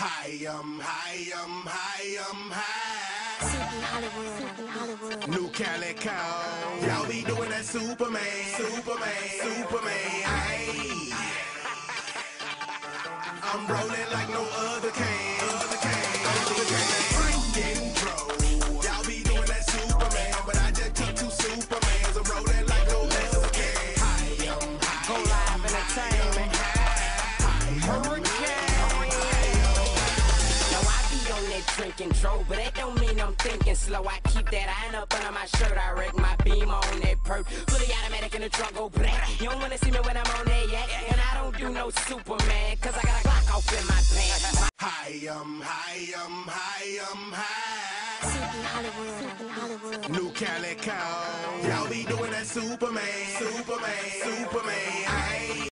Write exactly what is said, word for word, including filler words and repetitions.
High, um, high, um, high, um, high. Super Hollywood, Super Hollywood. New Calico. Y'all be doing that Superman, Superman, Superman. Hey. I'm rolling like no other can, other can, other can. Drinking bro. Y'all be doing that Superman, but I just took two Supermans. I'm rolling like no other can. High, um, high. Go live entertainment. Drinking drove, but that don't mean I'm thinking slow. I keep that iron up under my shirt. I wreck my beam on that perk. Fully automatic in the trunk, go black. You don't wanna see me when I'm on that yak. And I don't do no Superman, cause I got a Glock off in my pants. High, um, high, um, high, um, high. Super Hollywood, Super Hollywood. New Calico. Y'all be doing that Superman, Superman, Superman. Hey.